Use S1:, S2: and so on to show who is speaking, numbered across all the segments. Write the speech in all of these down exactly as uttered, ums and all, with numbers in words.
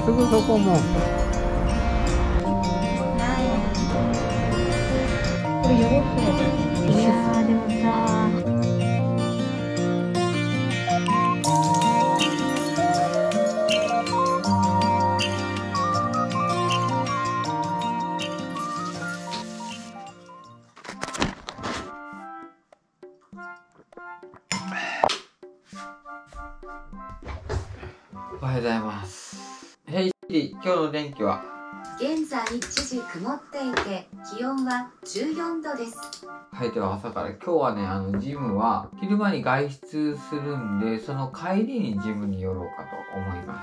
S1: すぐそこも。
S2: これ汚れてる。いやーでもさ。
S1: おはようございます。ヘイシリ、今日の天気は？
S3: 現在一時曇っていて気温はじゅうよんどです。
S1: はい、では朝から今日はね、あのジムは昼間に外出するんで、その帰りにジムに寄ろうかと思います。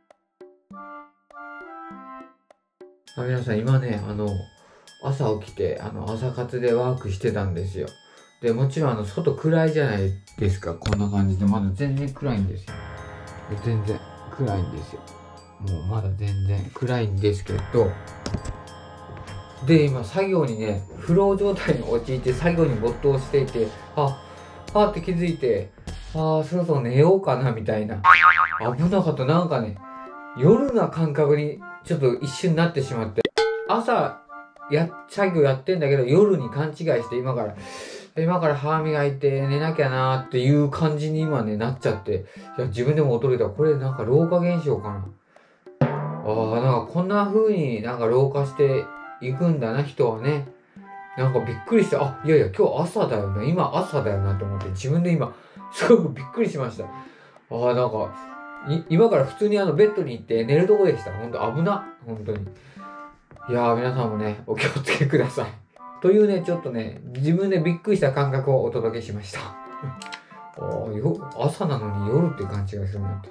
S1: あ、皆さん今ね、あの朝起きてあの朝活でワークしてたんですよ。でもちろんあの外暗いじゃないですか。こんな感じでまだ全然暗いんですよ。全然暗いんですよ。もうまだ全然暗いんですけど、で今作業にね、フロー状態に陥って作業に没頭していて、ああって気づいて、ああそろそろ寝ようかなみたいな、危なかった。なんかね、夜な感覚にちょっと一瞬なってしまって、朝や作業やってんだけど夜に勘違いして、今から今から歯磨いて寝なきゃなーっていう感じに今ねなっちゃって、いや自分でも驚いた。これなんか老化現象かな。ああ、なんかこんな風になんか老化していくんだな、人はね。なんかびっくりして、あ、いやいや今日朝だよな、今朝だよなと思って、自分で今すごくびっくりしました。ああ、なんか今から普通にあのベッドに行って寝るとこでした。ほんと危な、本当に。いやー皆さんもねお気をつけください。というね、ちょっとね自分でびっくりした感覚をお届けしました。ああ、よ朝なのに夜って勘違いするなんて。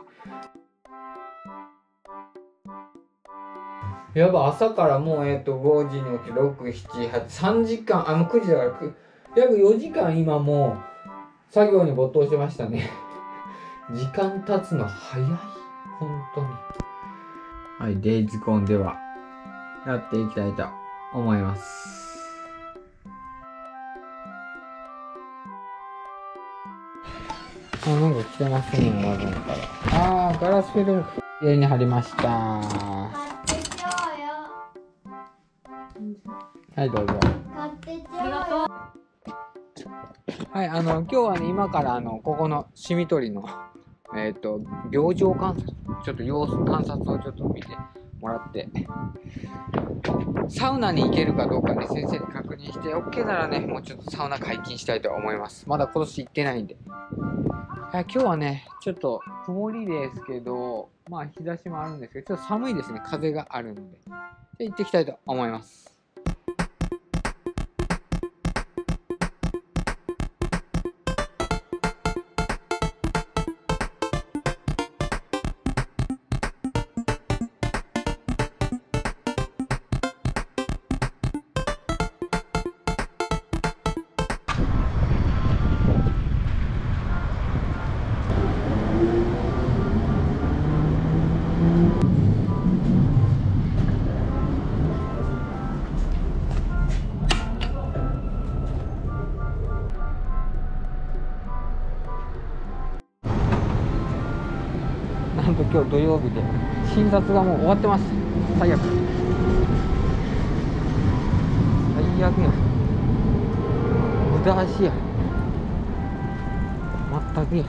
S1: やば、朝からもうえっとごじに起きてろく、しち、はち、さんじかん、あ、もうくじだから約よじかん今もう作業に没頭してましたね。時間経つの早い、本当に。はい、デイズコンではやっていきたいと思います。あ、なんか来てますね、ワゴンから。あー、ガラスフィルムきれいに貼りました。はい、どうぞ。
S2: ありがとう。
S1: はい、あの今日はね、今からあのここのシミ取りのえっと病状観察、ちょっと様子観察をちょっと見てもらって、サウナに行けるかどうかね先生に確認して OK ならね、もうちょっとサウナ解禁したいと思います。まだ今年行ってないんで。いや今日はねちょっと曇りですけど、まあ日差しもあるんですけど、ちょっと寒いですね。風があるんで。で行ってきたいと思います。なんと今日土曜日で診察がもう終わってます。最悪最悪や、無駄足や、全くや。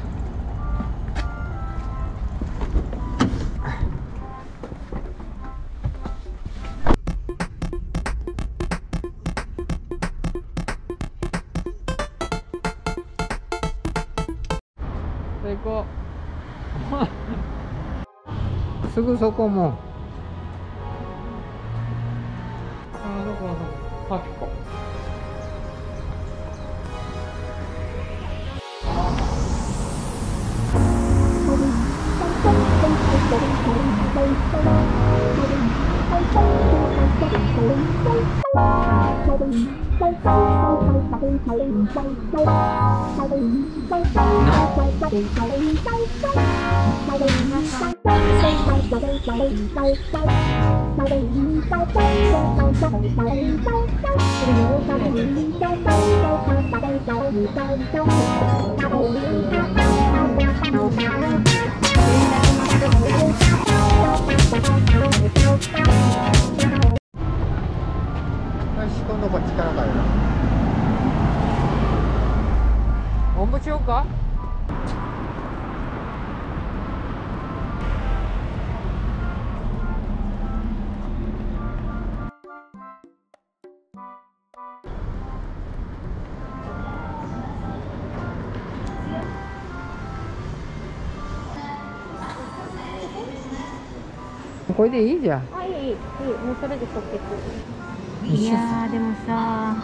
S1: 最高。すぐそこも。あ、どこどこ。パピコ。なこれでいいじゃん。
S2: あ、いいいいいい、もうそれで即決。
S1: 一緒
S2: いやーでもさ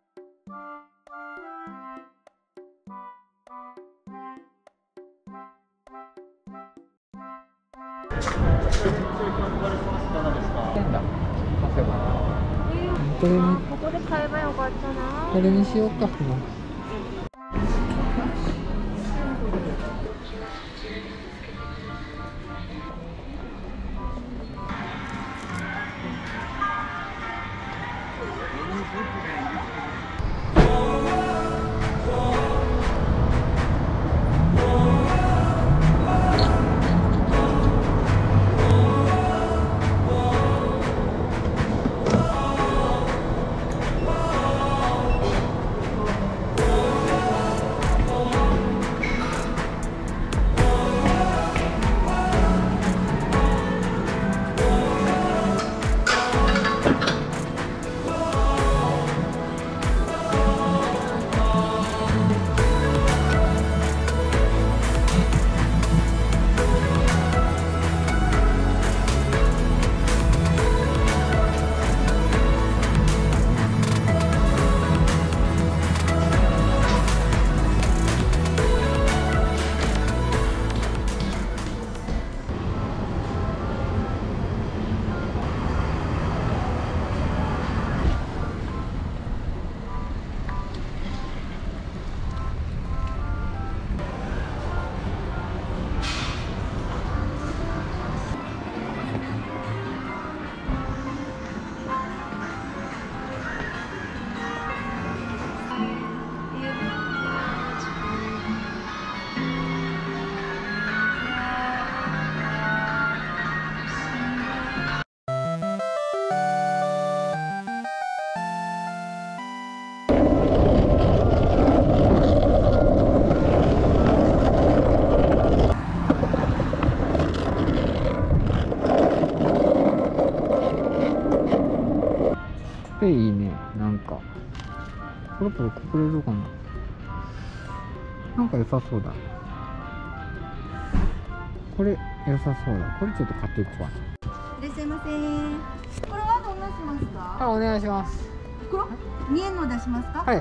S1: これに
S2: ここで買えばよかったな。
S1: これにしようか。いいね、なんかポロポロ隠れるかな。なんか良さそうだ。これ良さそうだ。これちょっと買っていくわ。
S4: いらっしゃいませ。これはどんなしますか？
S1: あ、お願いします。
S4: 袋？見えんの出しますか？
S1: はい。
S4: はい。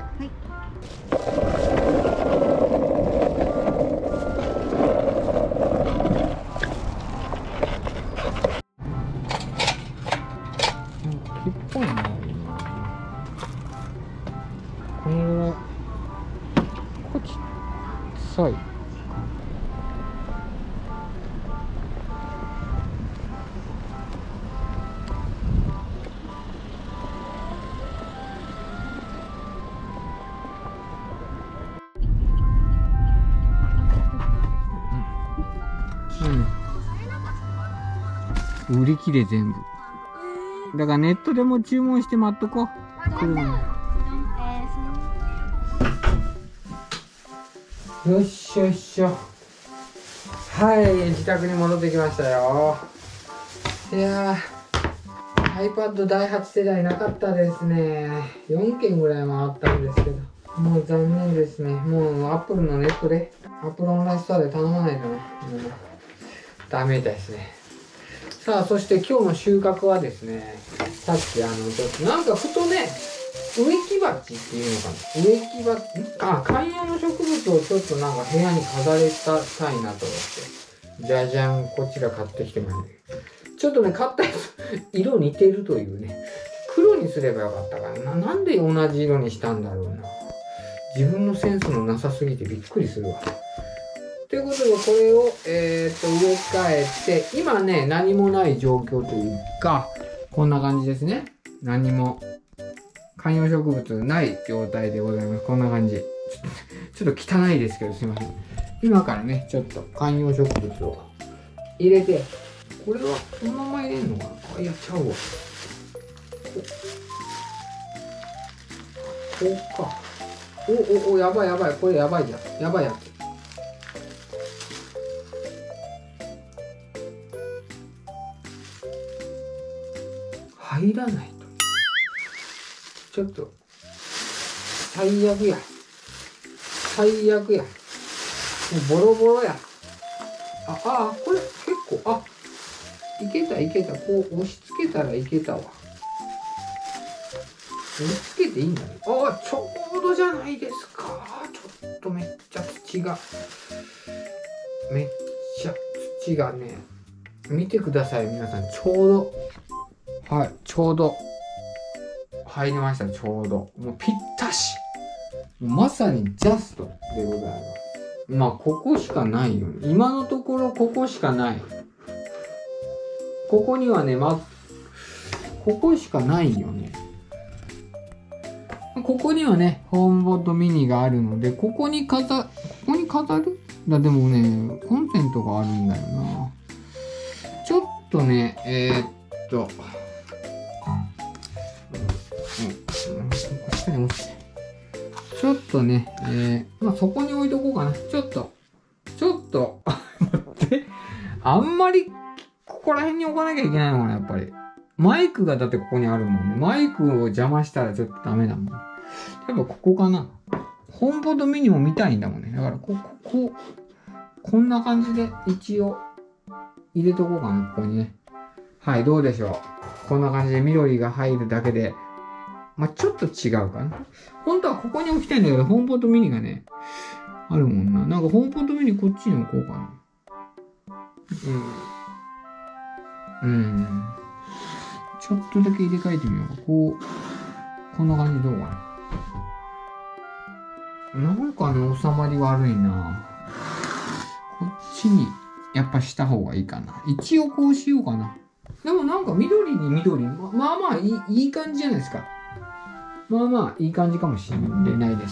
S1: 木っぽいな。これはこっちっさい。うん、売り切れ全部。だからネットでも注文して待っとこう。来るのよっしょよっしょ。はい、自宅に戻ってきましたよ。いやー iPad だいはち世代なかったですね。よんけんぐらい回ったんですけど、もう残念ですね。もう Apple のネットで Apple オンラインストアで頼まないとね、もうダメですね。さあ、そして今日の収穫はですね、さっきあのちょっとなんかふとね、植木鉢っていうのかな、植木鉢、あ、観葉の植物をちょっとなんか部屋に飾れたたいなと思って、じゃじゃん、こちら買ってきてもらう。ちょっとね、買ったやつ色似てるというね、黒にすればよかったかな。なんで同じ色にしたんだろうな。自分のセンスのなさすぎてびっくりするわ。ということで、これを、えー、っと植え替えて、今ね、何もない状況というか、こんな感じですね。何も観葉植物ない状態でございます。こんな感じ。ちょっと、ちょっと汚いですけど、すいません。今からね、ちょっと観葉植物を入れて、これはそのまま入れんのかな。あ、やっちゃうわ。ここうか。おおお、やばいやばい。これやばいじゃん。やばいやつ。入らないと。ちょっと、最悪や。最悪や。もうボロボロや。あ、あ、これ結構、あ、いいけたいけた。こう押し付けたらいけたわ。押し付けていいんだね。ああ、ちょうどじゃないですか。ちょっとめっちゃ土が。めっちゃ土がね。見てください、皆さん。ちょうど。はい、ちょうど。入りました、ちょうど。もうぴったし。まさにジャストでございます。まあ、ここしかないよね。今のところここしかない。ここにはね、ま、ここしかないよね。ここにはね、ホームポットミニがあるので、ここに飾、ここに飾るだ、でもね、コンセントがあるんだよな。ちょっとね、えー、っと、うん、うん、下に落ちて。ちょっとね、えー、まあ、そこに置いとこうかな。ちょっと、ちょっと、待って、あんまり、ここら辺に置かなきゃいけないのかな、やっぱり。マイクがだってここにあるもんね。マイクを邪魔したらちょっとダメだもん。やっぱここかな。ホームポットミニも見たいんだもんね。だからこ、こ、こう、こんな感じで一応入れとこうかな、ここにね。はい、どうでしょう。こんな感じで緑が入るだけで、まあ、ちょっと違うかな。本当はここに置きたいんだけど、ホームポットミニがね、あるもんな。なんかホームポットミニこっちに置こうかな。うん。うん。ちょっとだけ入れ替えてみようか。こう、こんな感じどうかな。なんかね、収まり悪いな。こっちに、やっぱした方がいいかな。一応こうしようかな。でもなんか緑に緑、ま、まあまあいい、いい感じじゃないですか。まあまあいい感じかもしれないです。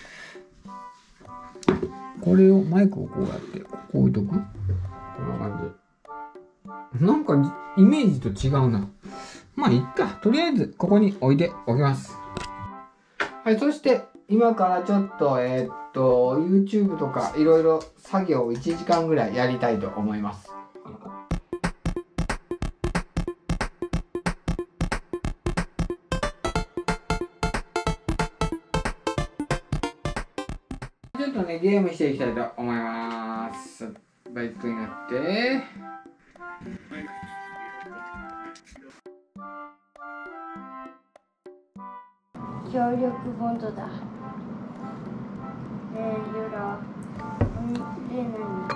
S1: これを、マイクをこうやって、ここ置いとく？こんな感じ。なんかイメージと違うな。まあいっか。とりあえずここに置いておきます。はい、そして今からちょっとえー、っと YouTube とかいろいろ作業をいちじかんぐらいやりたいと思います。ちょっとねゲームしていきたいと思います。バイクになって。
S4: 協力ボンドだ。えー、ユラ。んで、何？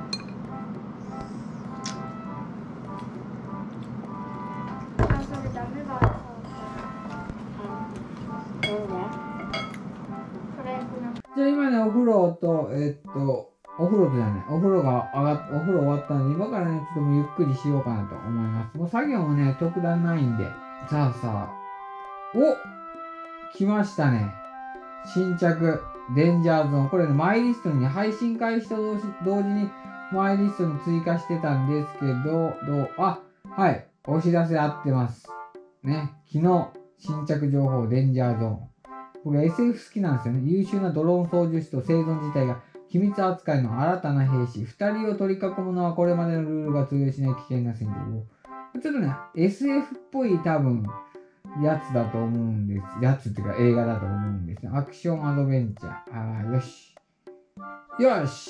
S4: あ、それダメだ。なんで？それ、この。
S1: じゃあ今ね、お風呂と、えー、っと、お風呂じゃない、お風呂が上がっ、お風呂終わったので、今からね、ちょっともうゆっくりしようかなと思います。もう作業もね、特段ないんで。さあさあ。お！来ましたね。新着、デンジャーゾーン。これね、マイリストに、ね、配信開始と同時同時に、マイリストに追加してたんですけど、どう、あ、はい。お知らせ合ってます。ね。昨日、新着情報、デンジャーゾーン。僕 エスエフ 好きなんですよね。優秀なドローン操縦士と生存自体が機密扱いの新たな兵士。二人を取り囲むのはこれまでのルールが通用しない危険な戦場。ちょっとね、エスエフ っぽい多分、やつだと思うんです。やつっていうか映画だと思うんです。アクションアドベンチャー。ああ、よし。よし。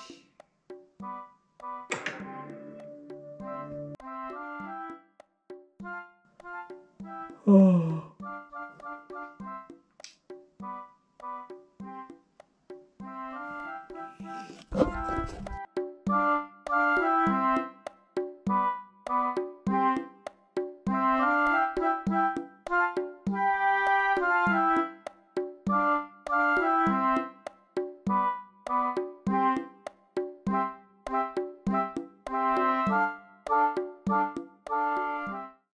S1: はあ。